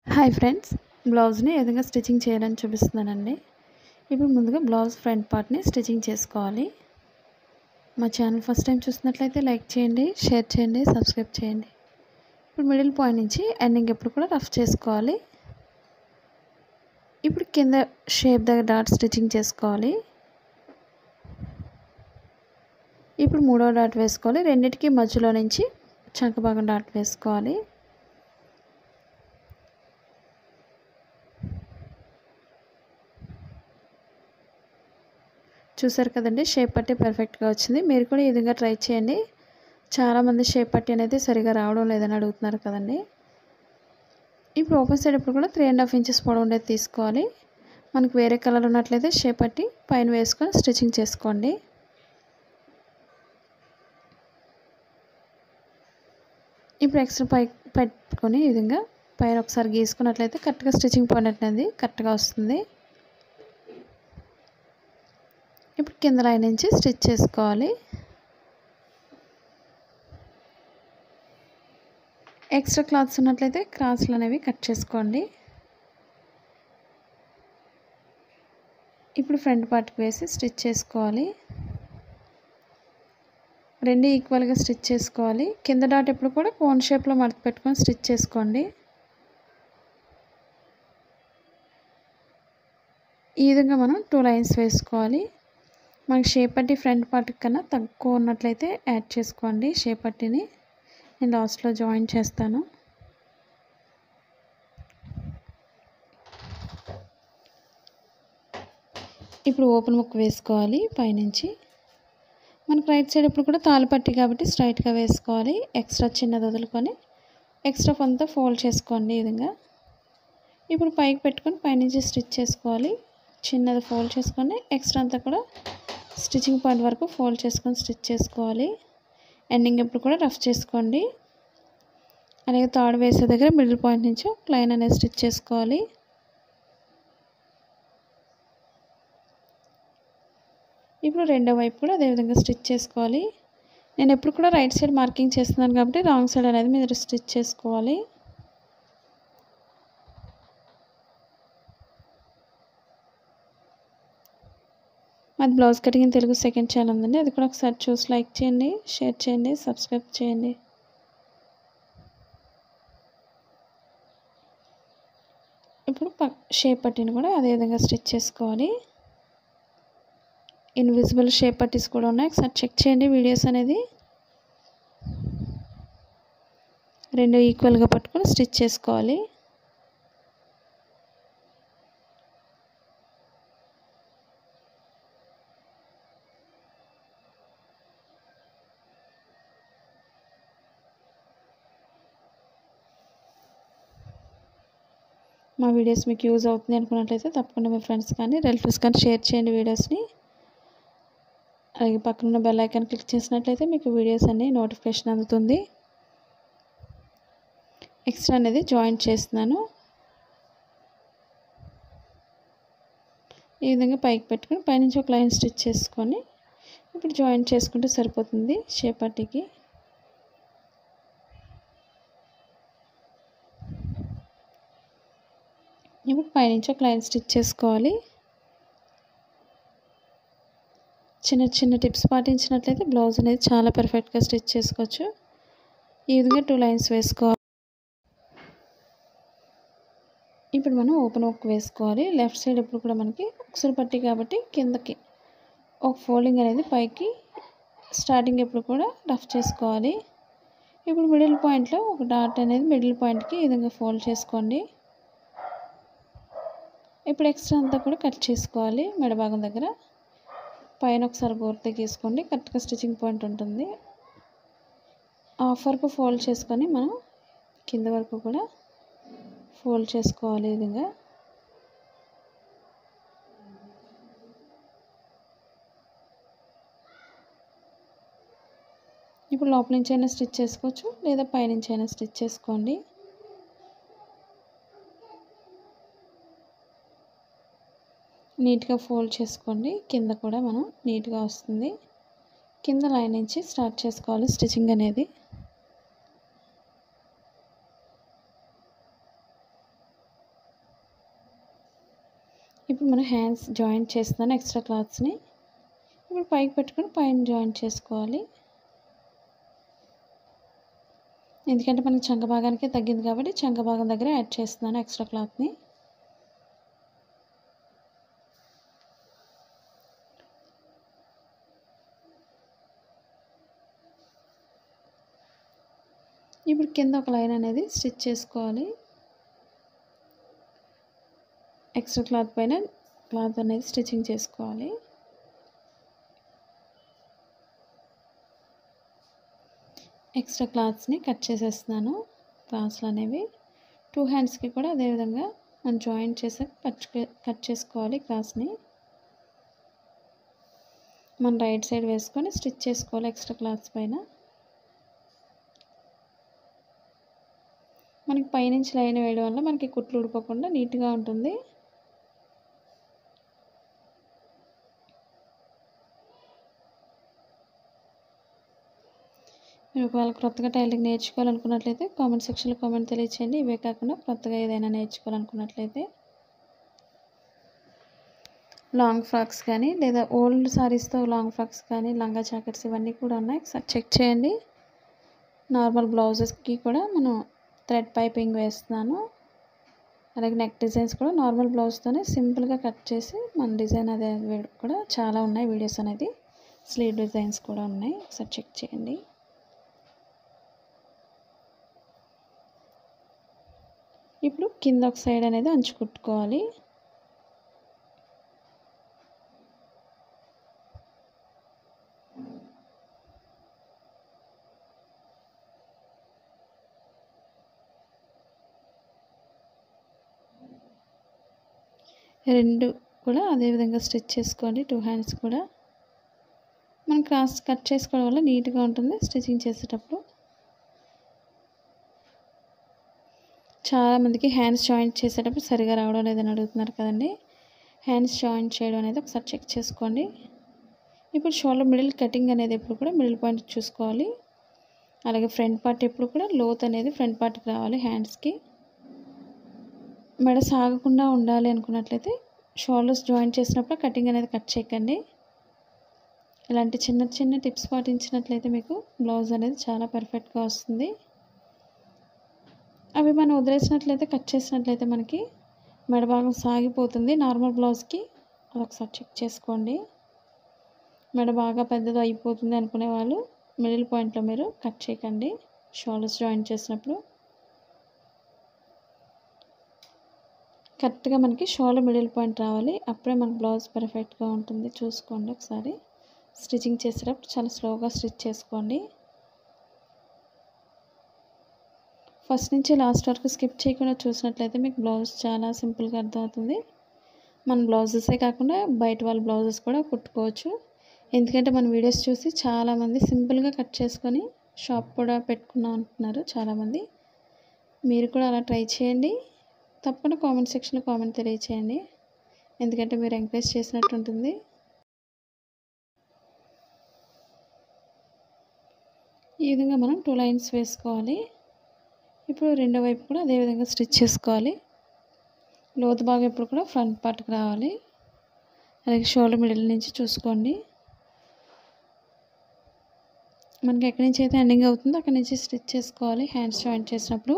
Hi friends, బ్లౌజ్ని ఏ విధంగా stitching చేయాలని చూపిస్తున్నానండి. ఇప్పుడు ముందుగా బ్లౌజ్ ఫ్రంట్ పార్ట్ని స్టిచ్చింగ్ చేసుకోవాలి. మా ఛానల్ ఫస్ట్ టైం చూసినట్లయితే లైక్ చేయండి, షేర్ చేయండి, సబ్స్క్రైబ్ చేయండి. ఇప్పుడు మిడిల్ పాయింట్ నుంచి ఎండింగ్ ఎప్పుడు కూడా రఫ్ చేసుకోవాలి. ఇప్పుడు కింద షేప్ దగ్గర డాట్ స్టిచ్చింగ్ చేసుకోవాలి. ఇప్పుడు మూడో డాట్ వేసుకోవాలి. రెండింటికి మధ్యలో నుంచి చంక భాగం డాట్ వేసుకోవాలి. చూసారు కదండి, షేప్ పట్టి పర్ఫెక్ట్గా వచ్చింది. మీరు కూడా ఈ విధంగా ట్రై చేయండి. చాలామంది షేప్ పట్టి అనేది సరిగా రావడం లేదని అడుగుతున్నారు కదండి. ఇప్పుడు ఓపెన్ సైడ్ ఇప్పుడు కూడా 3.5 ఇంచెస్ పొడవు ఉండేది తీసుకోవాలి. మనకు వేరే కలర్ ఉన్నట్లయితే షేప్ పట్టి పైన వేసుకొని స్టిచ్చింగ్ చేసుకోండి. ఇప్పుడు ఎక్స్ట్రా పై పెట్టుకొని ఈ విధంగా పైన ఒకసారి గీసుకున్నట్లయితే కరెక్ట్గా స్టిచ్చింగ్ పాయింట్ అనేది కరెక్ట్గా వస్తుంది. ఇప్పుడు కింద లైన్ నుంచి స్టిచ్ చేసుకోవాలి. ఎక్స్ట్రా క్లాత్స్ ఉన్నట్లయితే క్రాస్లు అనేవి కట్ చేసుకోండి. ఇప్పుడు ఫ్రంట్ పార్ట్కి వేసి స్టిచ్ చేసుకోవాలి. రెండు ఈక్వల్గా స్టిచ్ చేసుకోవాలి. కింద డాట్ ఎప్పుడు కూడా కోన్ షేప్లో మడత పెట్టుకొని స్టిచ్ చేసుకోండి. ఈ విధంగా మనం 2 లైన్స్ వేసుకోవాలి. మనకి షేప్ పట్టి ఫ్రంట్ పార్ట్ కన్నా తక్కువ ఉన్నట్లయితే యాడ్ చేసుకోండి. షేప్ పట్టిని నేను లాస్ట్లో జాయిన్ చేస్తాను. ఇప్పుడు ఓపెన్ ముక్క వేసుకోవాలి. పైనుంచి మనకు రైట్ సైడ్ ఇప్పుడు కూడా తాళ్ళు పట్టి కాబట్టి స్ట్రైట్గా వేసుకోవాలి. ఎక్స్ట్రా చిన్నది వదులుకొని ఎక్స్ట్రా కొంత ఫోల్డ్ చేసుకోండి. ఈ విధంగా ఇప్పుడు పైకి పెట్టుకొని పైనుంచి స్టిచ్ చేసుకోవాలి. చిన్నది ఫోల్డ్ చేసుకొని ఎక్స్ట్రా అంతా కూడా స్టిచ్చింగ్ పాయింట్ వరకు ఫోల్డ్ చేసుకొని స్టిచ్ చేసుకోవాలి. ఎండింగ్ ఎప్పుడు కూడా రఫ్ చేసుకోండి. అలాగే తాడు వేసే దగ్గర మిడిల్ పాయింట్ నుంచి ఒక లైన్ అనేది స్టిచ్ చేసుకోవాలి. ఇప్పుడు రెండో వైపు కూడా అదేవిధంగా స్టిచ్ చేసుకోవాలి. నేను ఎప్పుడు కూడా రైట్ సైడ్ మార్కింగ్ చేస్తున్నాను కాబట్టి రాంగ్ సైడ్ అనేది మీరు స్టిచ్ చేసుకోవాలి. మాది blouse cutting Telugu second channel ఉందండి. అది కూడా ఒకసారి చూసి లైక్ చేయండి, షేర్ చేయండి, సబ్స్క్రైబ్ చేయండి. ఇప్పుడు షేప్ పట్టిని కూడా అదేవిధంగా స్టిచ్ చేసుకోవాలి. ఇన్విజిబుల్ షేప్ పట్టీస్ కూడా ఉన్నాయి, ఒకసారి చెక్ చేయండి వీడియోస్ అనేది. రెండు ఈక్వల్గా పట్టుకొని స్టిచ్ చేసుకోవాలి. మా వీడియోస్ మీకు యూజ్ అవుతుంది అనుకున్నట్లయితే తప్పకుండా మీ ఫ్రెండ్స్ కానీ రిలేటివ్స్ కానీ షేర్ చేయండి వీడియోస్ని. అలాగే పక్కన బెల్ ఐకాన్ క్లిక్ చేసినట్లయితే మీకు వీడియోస్ అన్నీ నోటిఫికేషన్ అందుతుంది. ఎక్స్ట్రా అనేది జాయింట్ చేస్తున్నాను. ఈ విధంగా పైకి పెట్టుకొని పైనుంచి ఒక లైన్ స్టిచ్ చేసుకొని ఇప్పుడు జాయింట్ చేసుకుంటే సరిపోతుంది షేప్ పట్టీకి. ఇప్పుడు పైనుంచి ఒక లైన్ స్టిచ్ చేసుకోవాలి. చిన్న చిన్న టిప్స్ పాటించినట్లయితే బ్లౌజ్ అనేది చాలా పర్ఫెక్ట్గా స్టిచ్ చేసుకోవచ్చు. ఈ విధంగా 2 లైన్స్ వేసుకోవాలి. ఇప్పుడు మనం ఓపెన్ వర్క్ వేసుకోవాలి. లెఫ్ట్ సైడ్ ఎప్పుడు కూడా మనకి ఉక్సులు పట్టి కాబట్టి కిందకి ఒక ఫోల్డింగ్ అనేది పైకి స్టార్టింగ్ ఎప్పుడు కూడా రఫ్ చేసుకోవాలి. ఇప్పుడు మిడిల్ పాయింట్లో ఒక డాట్ అనేది మిడిల్ పాయింట్కి ఈ విధంగా ఫోల్డ్ చేసుకోండి. ఇప్పుడు ఎక్స్ట్రా అంతా కూడా కట్ చేసుకోవాలి. మెడభాగం దగ్గర పైన ఒకసారి గోర్త గీసుకోండి, కరెక్ట్గా స్టిచ్చింగ్ పాయింట్ ఉంటుంది. హాఫ్ వరకు ఫోల్డ్ చేసుకొని మనం కింద వరకు కూడా ఫోల్డ్ చేసుకోవాలి. ఈ విధంగా ఇప్పుడు లోపల నుంచి అయినా స్టిచ్ చేసుకోవచ్చు, లేదా పైనుంచి అయినా స్టిచ్ చేసుకోండి. నీట్గా ఫోల్డ్ చేసుకోండి. కింద కూడా మనం నీట్గా వస్తుంది. కింద లైన్ నుంచి స్టార్ట్ చేసుకోవాలి స్టిచ్చింగ్ అనేది. ఇప్పుడు మనం హ్యాండ్స్ జాయింట్ చేస్తున్నాను ఎక్స్ట్రా క్లాత్స్ని. ఇప్పుడు పైకి పెట్టుకొని పైన జాయింట్ చేసుకోవాలి. ఎందుకంటే మనకి చంక భాగానికే తగ్గింది కాబట్టి చంక భాగం దగ్గర యాడ్ చేస్తున్నాను ఎక్స్ట్రా క్లాత్ని. ఇప్పుడు కింద ఒక లైన్ అనేది స్టిచ్ చేసుకోవాలి. ఎక్స్ట్రా క్లాత్ పైన క్లాత్ అనేది స్టిచ్చింగ్ చేసుకోవాలి. ఎక్స్ట్రా క్లాత్స్ని కట్ చేసేస్తున్నాను. క్లాత్స్లు అనేవి 2 హ్యాండ్స్కి కూడా అదేవిధంగా మనం జాయింట్ చేసాక కట్ చేసుకోవాలి. క్లాత్స్ని మనం రైట్ సైడ్ వేసుకొని స్టిచ్ చేసుకోవాలి ఎక్స్ట్రా క్లాత్స్ పైన. మనకి పైనుంచి లైన్ వేయడం వల్ల మనకి కుట్లు ఊడిపోకుండా నీట్గా ఉంటుంది. మీరు ఒకవేళ కొత్తగా టైలరింగ్ నేర్చుకోవాలనుకున్నట్లయితే కామెంట్ సెక్షన్లో కామెంట్ తెలియచేయండి. ఇవే కాకుండా కొత్తగా ఏదైనా నేర్చుకోవాలనుకున్నట్లయితే లాంగ్ ఫ్రాక్స్ కానీ లేదా ఓల్డ్ సారీస్తో లాంగ్ ఫ్రాక్స్ కానీ లంగా జాకెట్స్ ఇవన్నీ కూడా ఉన్నాయి. ఒకసారి చెక్ చేయండి. నార్మల్ బ్లౌజెస్కి కూడా మనం థ్రెడ్ పైపింగ్ వేస్తున్నాను. అలాగే నెక్ డిజైన్స్ కూడా నార్మల్ బ్లౌజ్తోనే సింపుల్గా కట్ చేసి మన డిజైన్ అదే కూడా చాలా ఉన్నాయి వీడియోస్ అనేది. స్లీవ్ డిజైన్స్ కూడా ఉన్నాయి. ఒకసారి చెక్ చేయండి. ఇప్పుడు కింద ఒక సైడ్ అనేది అంచు కుట్టుకోవాలి. రెండు కూడా అదేవిధంగా స్టిచ్ చేసుకోండి. 2 హ్యాండ్స్ కూడా మనం క్రాస్ కట్ చేసుకోవడం వల్ల నీట్గా ఉంటుంది స్టిచ్చింగ్ చేసేటప్పుడు. చాలామందికి హ్యాండ్స్ జాయింట్ చేసేటప్పుడు సరిగా రావడం లేదని అడుగుతున్నారు కదండి. హ్యాండ్స్ జాయింట్ చేయడం అనేది ఒకసారి చెక్ చేసుకోండి. ఇప్పుడు షోల్డర్ మిడిల్ కటింగ్ అనేది ఎప్పుడు కూడా మిడిల్ పాయింట్ చూసుకోవాలి. అలాగే ఫ్రంట్ పార్ట్ ఎప్పుడు కూడా లోత్ అనేది ఫ్రంట్ పార్ట్కి రావాలి. హ్యాండ్స్కి మెడ సాగకుండా ఉండాలి అనుకున్నట్లయితే షోల్డర్స్ జాయింట్ చేసినప్పుడు కటింగ్ అనేది కట్ చేయకండి. ఇలాంటి చిన్న చిన్న టిప్స్ పాటించినట్లయితే మీకు బ్లౌజ్ అనేది చాలా పర్ఫెక్ట్గా వస్తుంది. అవి మనం వదిలేసినట్లయితే కట్ చేసినట్లయితే మనకి మెడ భాగం సాగిపోతుంది నార్మల్ బ్లౌజ్కి. అది ఒకసారి చెక్ చేసుకోండి. మెడ బాగా పెద్దది అయిపోతుంది అనుకునే వాళ్ళు మిడిల్ పాయింట్లో మీరు కట్ చేయకండి. షోల్డర్స్ జాయింట్ చేసినప్పుడు కరెక్ట్గా మనకి షోల్డర్ మిడిల్ పాయింట్ రావాలి. అప్పుడే మన బ్లౌజ్ పర్ఫెక్ట్గా ఉంటుంది. చూసుకోండి ఒకసారి. స్టిచ్చింగ్ చేసేటప్పుడు చాలా స్లోగా స్టిచ్ చేసుకోండి. ఫస్ట్ నుంచి లాస్ట్ వరకు స్కిప్ చేయకుండా చూసినట్లయితే మీకు బ్లౌజ్ చాలా సింపుల్గా అర్థమవుతుంది. మన బ్లౌజెసే కాకుండా బయట వాళ్ళ బ్లౌజెస్ కూడా కుట్టుకోవచ్చు. ఎందుకంటే మన వీడియోస్ చూసి చాలామంది సింపుల్గా కట్ చేసుకొని షాప్ కూడా పెట్టుకున్నాం అంటున్నారు చాలామంది. మీరు కూడా అలా ట్రై చేయండి. తప్పకుండా కామెంట్ సెక్షన్లో కామెంట్ తెలియచేయండి. ఎందుకంటే మీరు ఎంకరేజ్ చేసినట్టు ఉంటుంది. ఈ విధంగా మనం 2 లైన్స్ వేసుకోవాలి. ఇప్పుడు రెండో వైపు కూడా అదేవిధంగా స్టిచ్ చేసుకోవాలి. లోతు భాగం ఎప్పుడు కూడా ఫ్రంట్ పార్ట్కి రావాలి. అలాగే షోల్డర్ మిడిల్ నుంచి చూసుకోండి. మనకి ఎక్కడి నుంచి అయితే ఎండింగ్ అవుతుందో అక్కడి నుంచి స్టిచ్ చేసుకోవాలి హ్యాండ్స్ జాయింట్ చేసినప్పుడు.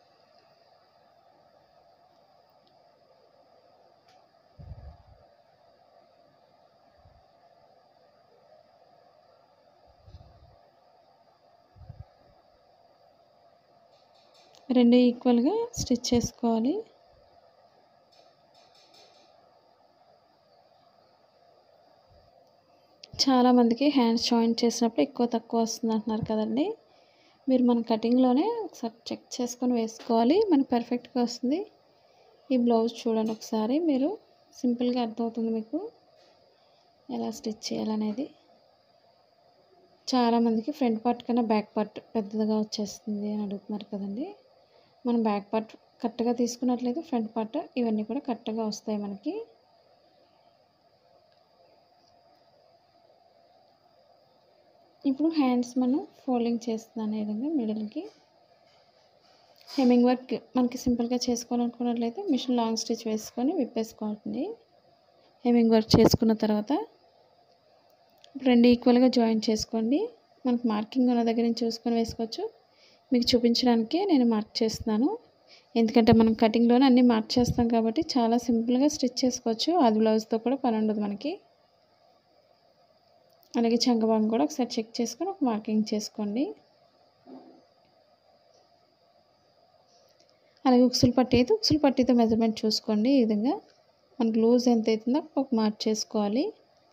రెండు ఈక్వల్గా స్టిచ్ చేసుకోవాలి. చాలామందికి హ్యాండ్స్ జాయింట్ చేసినప్పుడు ఎక్కువ తక్కువ వస్తుంది అంటున్నారు కదండి. మీరు మన కటింగ్లోనే ఒకసారి చెక్ చేసుకొని వేసుకోవాలి. మనకి పర్ఫెక్ట్గా వస్తుంది. ఈ బ్లౌజ్ చూడండి ఒకసారి. మీరు సింపుల్గా అర్థమవుతుంది మీకు ఎలా స్టిచ్ చేయాలనేది. చాలామందికి ఫ్రంట్ పార్ట్ కన్నా బ్యాక్ పార్ట్ పెద్దదిగా వచ్చేస్తుంది అని అడుగుతున్నారు కదండి. మనం బ్యాక్ పార్ట్ కరెక్ట్గా తీసుకున్నట్లయితే ఫ్రంట్ పార్ట్ ఇవన్నీ కూడా కరెక్ట్గా వస్తాయి మనకి. ఇప్పుడు హ్యాండ్స్ మనం ఫోల్డింగ్ చేస్తున్నాను. ఈ విధంగా మిడిల్కి హెమ్మింగ్ వర్క్ మనకి సింపుల్గా చేసుకోవాలనుకున్నట్లయితే మిషన్ లాంగ్ స్టిచ్ వేసుకొని విప్పేసుకోవాలి. హెమ్మింగ్ వర్క్ చేసుకున్న తర్వాత రెండు ఈక్వల్గా జాయిన్ చేసుకోండి. మనకు మార్కింగ్ ఉన్న దగ్గర నుంచి చూసుకొని వేసుకోవచ్చు. మీకు చూపించడానికే నేను మార్క్ చేస్తున్నాను, ఎందుకంటే మనం కటింగ్లోనే అన్నీ మార్క్ చేస్తాం కాబట్టి చాలా సింపుల్గా స్టిచ్ చేసుకోవచ్చు. అది బ్లౌజ్తో కూడా పని ఉండదు మనకి. అలాగే చంక భాగం కూడా ఒకసారి చెక్ చేసుకొని ఒక మార్కింగ్ చేసుకోండి. అలాగే ఉక్సులు పట్టి అయితే ఉక్సులు పట్టితో మెజర్మెంట్ చూసుకోండి. ఈ విధంగా మనకు లూజ్ ఎంత అవుతుందో ఒక మార్క్ చేసుకోవాలి.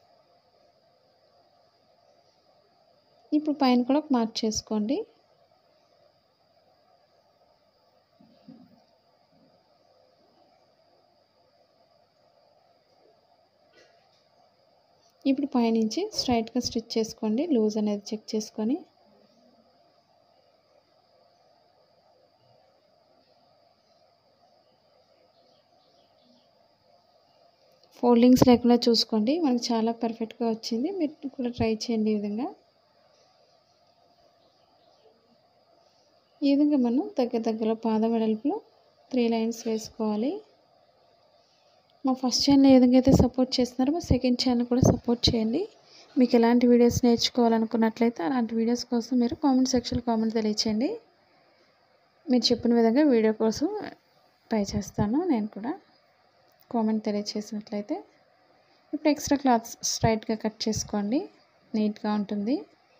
ఇప్పుడు పైన కూడా ఒక మార్క్ చేసుకోండి. ఇప్పుడు పైనుంచి స్ట్రైట్గా స్టిచ్ చేసుకోండి, లూజ్ అనేది చెక్ చేసుకొని. ఫోల్డింగ్స్ లేకుండా చూసుకోండి, మనకు చాలా పర్ఫెక్ట్గా వచ్చింది. మీరు కూడా ట్రై చేయండి. ఈ విధంగా మనం దగ్గరలో పాదం వెడల్పులో 3 లైన్స్ వేసుకోవాలి. మా ఫస్ట్ ఛానల్ ఏ విధంగా అయితే సపోర్ట్ చేస్తున్నారో మా సెకండ్ ఛానల్ కూడా సపోర్ట్ చేయండి. మీకు ఎలాంటి వీడియోస్ నేర్చుకోవాలనుకున్నట్లయితే అలాంటి వీడియోస్ కోసం మీరు కామెంట్ సెక్షన్లో కామెంట్ తెలియచేయండి. మీరు చెప్పిన విధంగా వీడియో కోసం ట్రై చేస్తాను నేను కూడా. కామెంట్ తెలియచేసినట్లయితే ఇప్పుడు ఎక్స్ట్రా క్లాత్స్ స్ట్రైట్గా కట్ చేసుకోండి, నీట్గా ఉంటుంది.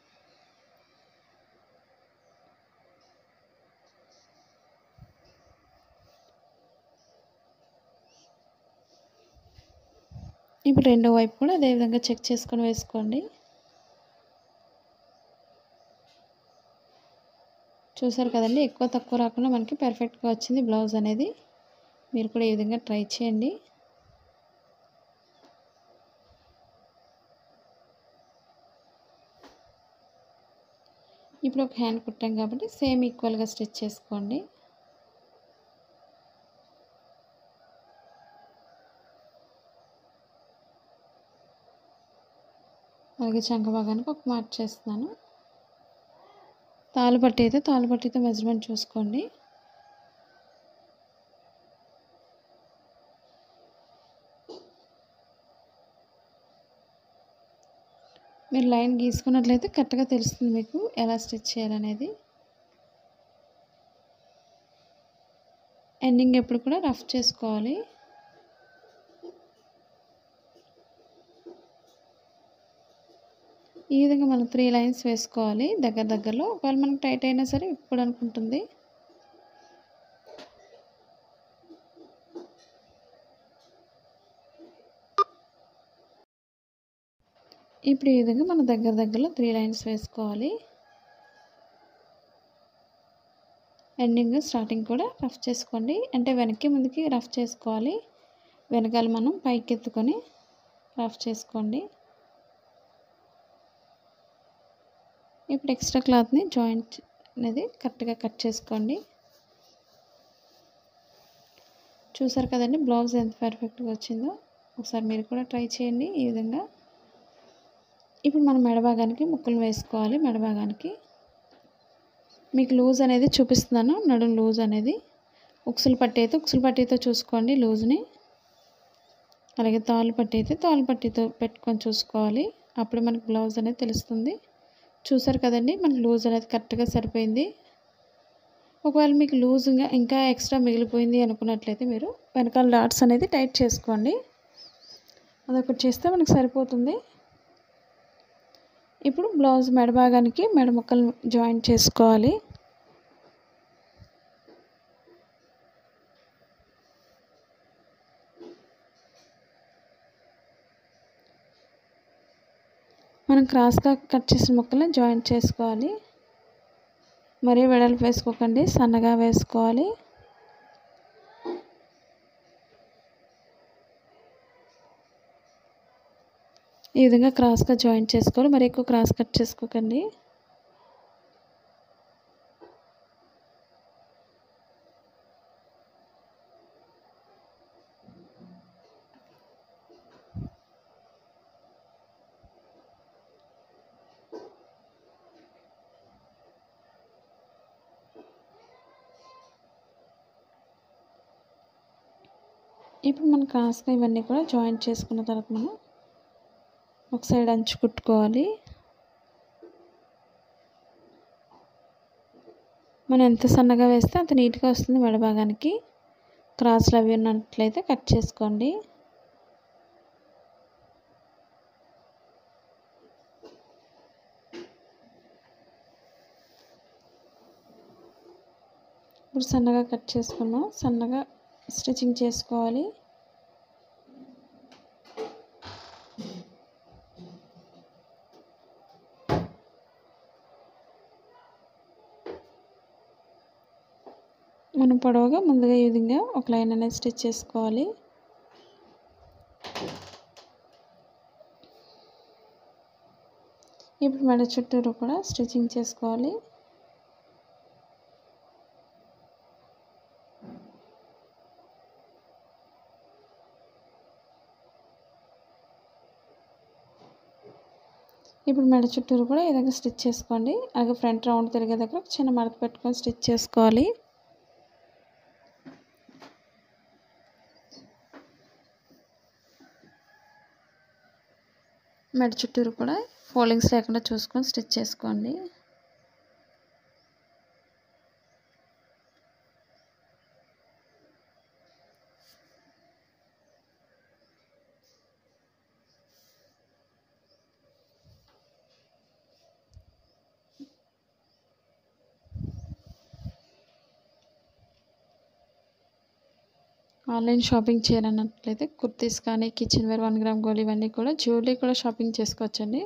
ఇప్పుడు రెండో వైపు కూడా అదే విధంగా చెక్ చేసుకొని వేసుకోండి. చూసారు కదండి, ఎక్కువ తక్కువ రాకుండా మనకి పర్ఫెక్ట్గా వచ్చింది బ్లౌజ్ అనేది. మీరు కూడా ఈ విధంగా ట్రై చేయండి. ఇప్పుడు ఒక హ్యాండ్ కుట్టాం కాబట్టి సేమ్ ఈక్వల్గా స్టిచ్ చేసుకోండి. అలాగే చంక భాగానికి ఒక మార్క్ చేస్తున్నాను. తాళ్ళపట్టి అయితే తాళ్ళపట్టితో మెజర్మెంట్ చూసుకోండి. మీరు లైన్ గీసుకున్నట్లయితే కరెక్ట్గా తెలుస్తుంది మీకు ఎలా స్టిచ్ చేయాలనేది. ఎండింగ్ ఎప్పుడు కూడా రఫ్ చేసుకోవాలి. ఈ విధంగా మనం 3 లైన్స్ వేసుకోవాలి దగ్గరలో. ఒకవేళ మనకు టైట్ అయినా సరే ఇప్పుడు అనుకుంటుంది. ఇప్పుడు ఈ విధంగా మనం దగ్గరలో 3 లైన్స్ వేసుకోవాలి. ఎండింగ్ స్టార్టింగ్ కూడా రఫ్ చేసుకోండి, అంటే వెనక్కి ముందుకి రఫ్ చేసుకోవాలి. వెనకాల మనం పైకి ఎత్తుకొని రఫ్ చేసుకోండి. ఇప్పుడు ఎక్స్ట్రా క్లాత్ని జాయింట్ అనేది కరెక్ట్గా కట్ చేసుకోండి. చూసారు కదండి బ్లౌజ్ ఎంత పర్ఫెక్ట్గా వచ్చిందో. ఒకసారి మీరు కూడా ట్రై చేయండి ఈ విధంగా. ఇప్పుడు మనం మెడభాగానికి ముక్కలు వేసుకోవాలి. మెడభాగానికి మీకు లూజ్ అనేది చూపిస్తున్నాను, నడుం లూజ్ అనేది. ఉక్సులు పట్టి అయితే ఉక్సులు పట్టితో చూసుకోండి లూజ్ని. అలాగే తాళ్ళు పట్టి అయితే తాళ్ళు పట్టితో పెట్టుకొని చూసుకోవాలి, అప్పుడు మనకు బ్లౌజ్ అనేది తెలుస్తుంది. చూసారు కదండి మనకు లూజ్ అనేది కరెక్ట్గా సరిపోయింది. ఒకవేళ మీకు లూజ్గా ఇంకా ఎక్స్ట్రా మిగిలిపోయింది అనుకున్నట్లయితే మీరు వెనకాల డాట్స్ అనేది టైట్ చేసుకోండి, అదొకటి చేస్తే మనకు సరిపోతుంది. ఇప్పుడు బ్లౌజ్ మెడభాగానికి మెడ ముక్కలు జాయింట్ చేసుకోవాలి. మనం క్రాస్గా కట్ చేసిన ముక్కలను జాయింట్ చేసుకోవాలి. మరీ వెడల్పు వేసుకోకండి, సన్నగా వేసుకోవాలి. ఈ విధంగా క్రాస్గా జాయింట్ చేసుకోవాలి, మరి ఎక్కువ క్రాస్ కట్ చేసుకోకండి. ఇప్పుడు మనం క్రాస్గా ఇవన్నీ కూడా జాయింట్ చేసుకున్న తర్వాత మనం ఒక సైడ్ అంచు కుట్టుకోవాలి. మనం ఎంత సన్నగా వేస్తే అంత నీట్గా వస్తుంది. మెడ భాగానికి క్రాస్లు అవి ఉన్నట్లయితే కట్ చేసుకోండి. ఇప్పుడు సన్నగా కట్ చేసుకున్నాం. సన్నగా స్టిచ్చింగ్ చేసుకోవాలి. మనం పొడవుగా ముందుగా ఈ విధంగా ఒక లైన్ అనేది స్టిచ్ చేసుకోవాలి. ఇప్పుడు మెడ చుట్టూరు కూడా స్టిచ్చింగ్ చేసుకోవాలి. ఇప్పుడు మెడ చుట్టూరు కూడా ఈ విధంగా స్టిచ్ చేసుకోండి. అలాగే ఫ్రంట్ రౌండ్ తిరిగే దగ్గర ఒక చిన్న మడత పెట్టుకొని స్టిచ్ చేసుకోవాలి. మెడ చుట్టూరు కూడా ఫోల్డింగ్స్ లేకుండా చూసుకొని స్టిచ్ చేసుకోండి. ఆన్లైన్ షాపింగ్ చేయాలన్నట్లయితే కుర్తీస్ కానీ, కిచెన్ వేర్, 1 గ్రామ్ గోల్డ్ ఇవన్నీ కూడా జ్యువెలరీ కూడా షాపింగ్ చేసుకోవచ్చండి.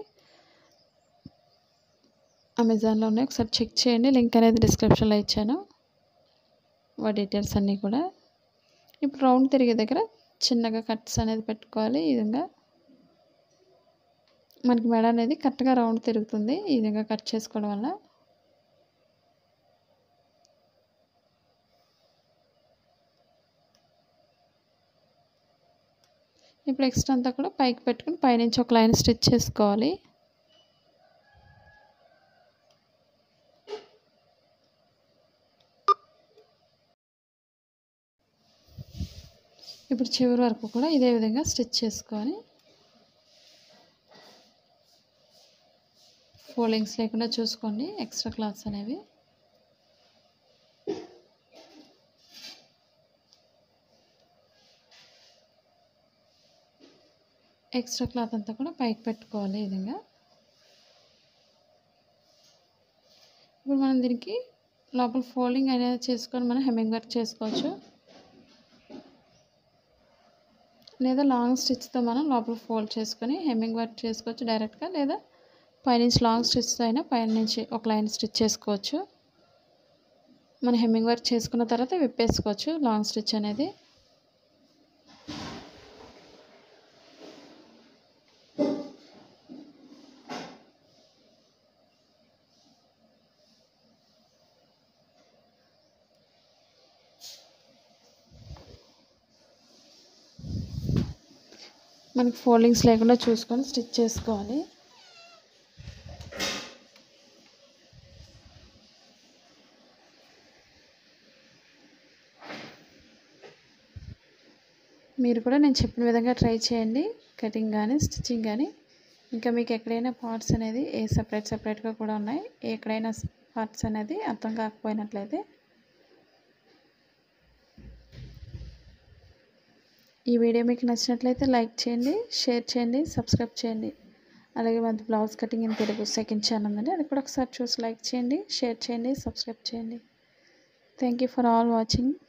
అమెజాన్లో ఉన్నాయి, ఒకసారి చెక్ చేయండి. లింక్ అనేది డిస్క్రిప్షన్లో ఇచ్చాను, వాటి డీటెయిల్స్ అన్నీ కూడా. ఇప్పుడు రౌండ్ తిరిగే దగ్గర చిన్నగా కట్స్ అనేది పెట్టుకోవాలి. ఈ విధంగా మనకి మెడ అనేది కరెక్ట్గా రౌండ్ తిరుగుతుంది ఈ విధంగా కట్ చేసుకోవడం వల్ల. ఇప్పుడు ఎక్స్ట్రా అంతా కూడా పైకి పెట్టుకుని పైనుంచి ఒక లైన్ స్టిచ్ చేసుకోవాలి. ఇప్పుడు చివరి వరకు కూడా ఇదే విధంగా స్టిచ్ చేసుకొని ఫోల్డింగ్స్ లేకుండా చూసుకోండి ఎక్స్ట్రా క్లాత్స్ అనేవి. ఎక్స్ట్రా క్లాత్ అంతా కూడా పైకి పెట్టుకోవాలి ఈ విధంగా. ఇప్పుడు మనం దీనికి లోపల ఫోల్డింగ్ అనేది చేసుకొని మనం హెమ్మింగ్ వర్క్ చేసుకోవచ్చు, లేదా లాంగ్ స్టిచ్తో మనం లోపల ఫోల్డ్ చేసుకొని హెమ్మింగ్ వర్క్ చేసుకోవచ్చు డైరెక్ట్గా, లేదా పైనుంచి లాంగ్ స్టిచ్తో అయినా పైనుంచి ఒక లైన్ స్టిచ్ చేసుకోవచ్చు. మనం హెమ్మింగ్ వర్క్ చేసుకున్న తర్వాత విప్పేసుకోవచ్చు లాంగ్ స్టిచ్ అనేది. మనకి ఫోల్డింగ్స్ లేకుండా చూసుకొని స్టిచ్ చేసుకోవాలి. మీరు కూడా నేను చెప్పిన విధంగా ట్రై చేయండి, కటింగ్ కానీ స్టిచ్చింగ్ కానీ. ఇంకా మీకు ఎక్కడైనా పార్ట్స్ అనేది సపరేట్గా కూడా ఉన్నాయి, ఎక్కడైనా పార్ట్స్ అనేది అర్థం కాకపోయినట్లయితే ఈ వీడియో మీకు నచ్చినట్లయితే లైక్ చేయండి, షేర్ చేయండి, సబ్స్క్రైబ్ చేయండి. అలాగే మన blouse cutting in Telugu second channel అండి, అది కూడా ఒకసారి చూసి లైక్ చేయండి, షేర్ చేయండి, సబ్స్క్రైబ్ చేయండి. Thank you for all watching.